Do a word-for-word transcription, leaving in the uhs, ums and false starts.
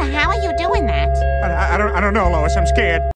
How are you doing that? I, I don't, I don't know, Lois. I'm scared.